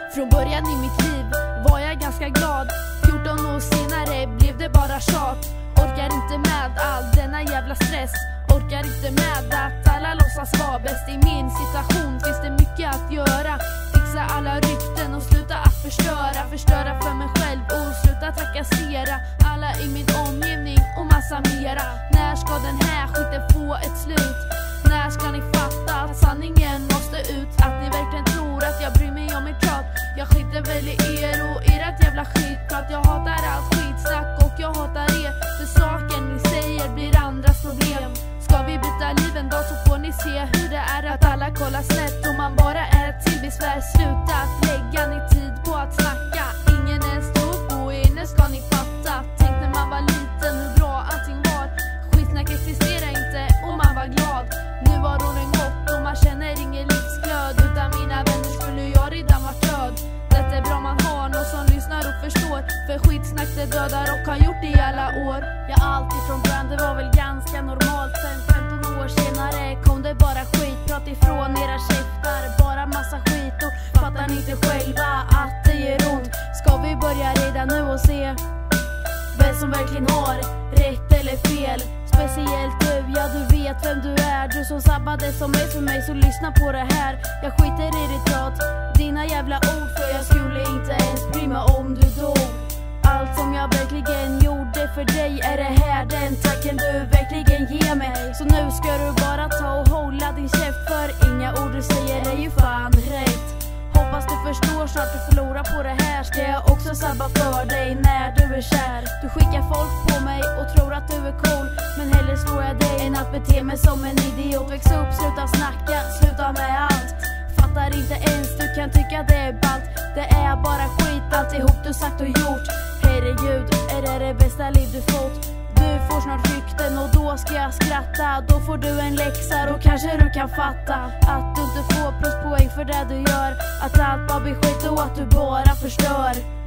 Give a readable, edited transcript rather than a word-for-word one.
Från början i mitt liv var jag ganska glad. 14 år senare blev det bara tjat. Orkar inte med all denna jävla stress. Orkar inte med att alla låtsas vara bäst. I min situation finns det mycket att göra. Fixa alla rykten och sluta att förstöra. Förstöra för mig själv och sluta trakassera alla i min omgivning och massa mera. När ska den här skiten få ett slut? När ska ni fatta att sanningen måste ut? Att ni verkligen tror att jag bryr mig om er prat. Jag skiter väl i er och ert jävla skitprat. Jag hatar allt skitsnack och jag hatar er. För saken ni säger blir andras problem. Ska vi byta liven då så får ni se hur det är att alla kollar snett och man bara är till besvär. Sluta att lägga ni tid på att snacka. Ingen är stor på inne ska ni fatta. Tänk när man var liten hur bra allting var. Skitsnack existerar inte och man var glad. Nu har åren gått och man känner ingen livsglöd. Utan mina vänner skulle jag redan varit död. Det är bra man har någon som lyssnar och förstår. För skitsnack det dödar och har gjort det i alla år. Jag alltid från början, det var väl ganska normalt. Sen 15 år senare kom det bara skitprat ifrån era käftar. Bara massa skit och fattar ni inte själva att det gör ont? Ska vi börja redan nu och se vem som verkligen har rätt eller fel? Speciellt du, ja du vet vem du är. Du som sabbade som är för mig, så lyssna på det här. Jag skiter i ditt prat, dina jävla ord. För jag skulle inte ens bry mig om du dog. Allt som jag verkligen gjorde för dig är det här. Den tacken du verkligen ger mig. Så nu ska du bara ta och hålla din käft. För inga ord du säger är ju fan rätt. Hoppas du förstår snart du förlorar på det här. Ska jag också sabba för dig när du är kär. Du skickar folk på mig och tror att du är cool. Men hellre slår jag dig än att bete mig som en idiot. Väx upp, sluta snacka, sluta med allt. Fattar inte ens, du kan tycka det är ballt. Det är bara skit alltihop du sagt och gjort. Herregud, är det bästa liv du fått? Du får snart rykten och då ska jag skratta. Då får du en läxa och kanske du kan fatta att du inte får pluspoäng för det du gör. Att allt bara blir skit och att du bara förstör.